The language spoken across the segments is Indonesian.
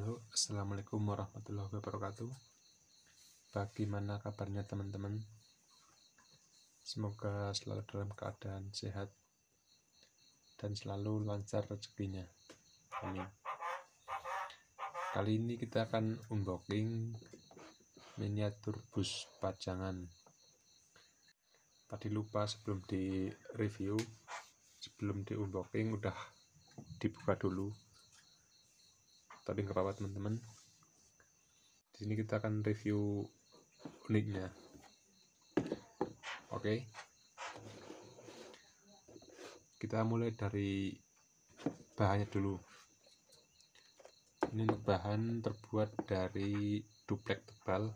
Halo, assalamualaikum warahmatullahi wabarakatuh. Bagaimana kabarnya teman-teman? Semoga selalu dalam keadaan sehat dan selalu lancar rezekinya. Amin. Kali ini kita akan unboxing miniatur bus pajangan. Tadi lupa sebelum di review, sebelum di unboxing udah dibuka dulu. Tapi nggak apa-apa teman-teman. Di sini kita akan review unitnya. Oke. Kita mulai dari bahannya dulu. Ini untuk bahan terbuat dari duplek tebal,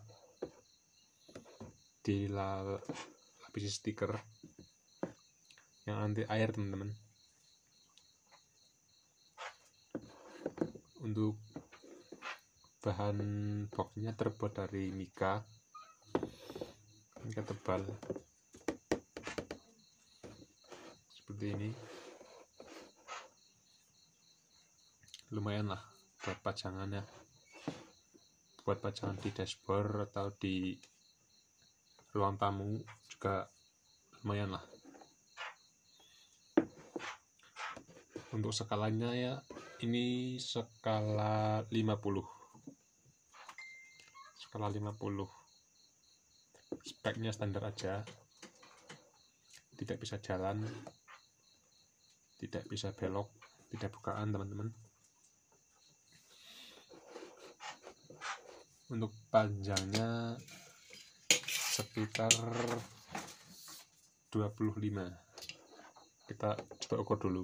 dilapisi stiker yang anti air teman-teman. Untuk bahan boxnya terbuat dari mika tebal seperti ini. Lumayan lah buat pajangannya, buat pajangan di dashboard atau di ruang tamu juga lumayan lah. Untuk skalanya ya, ini skala 50. Speknya standar aja, tidak bisa jalan, tidak bisa belok, tidak bukaan teman-teman. Untuk panjangnya sekitar 25. Kita coba ukur dulu.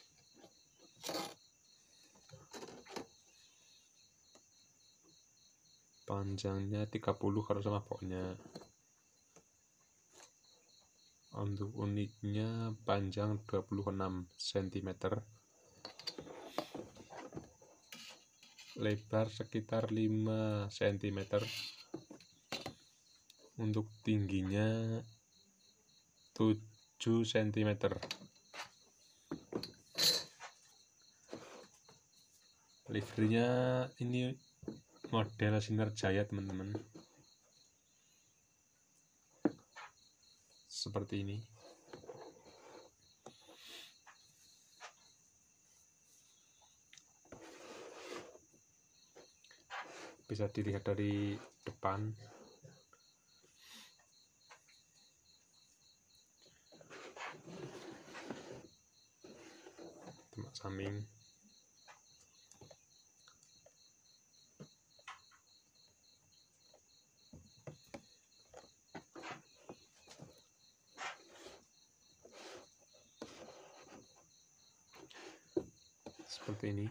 Panjangnya 30 kalau sama boxnya. Untuk unitnya panjang 26 cm, lebar sekitar 5 cm, untuk tingginya 7 cm. Liverynya ini model Sinar Jaya teman-teman, seperti ini. Bisa dilihat dari depan. Tembak samping. Seperti ini.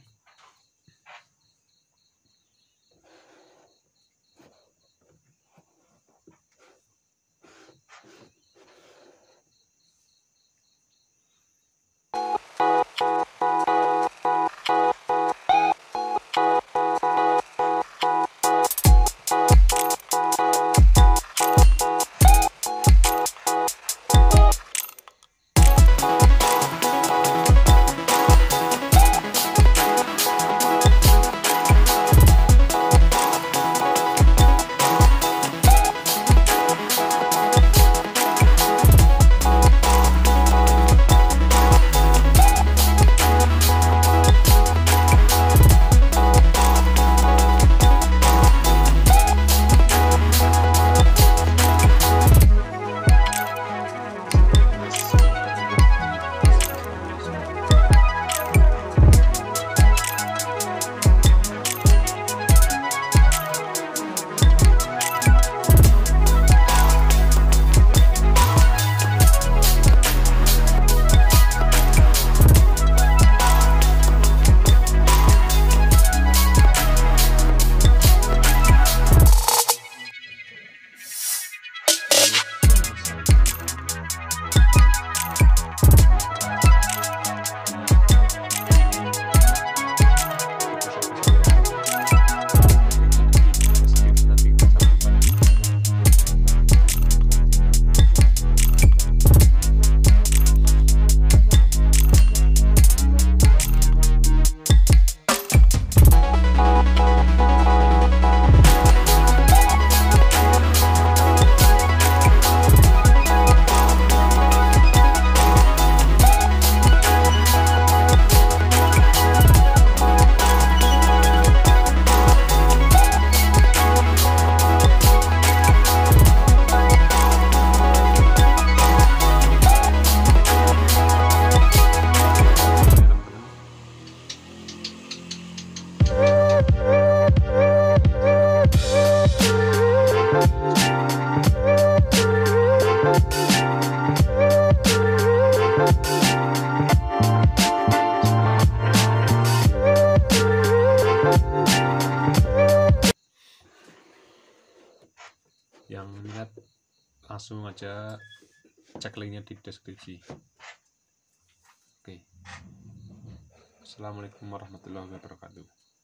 langsung aja cek linknya di deskripsi. Oke. Assalamualaikum warahmatullahi wabarakatuh.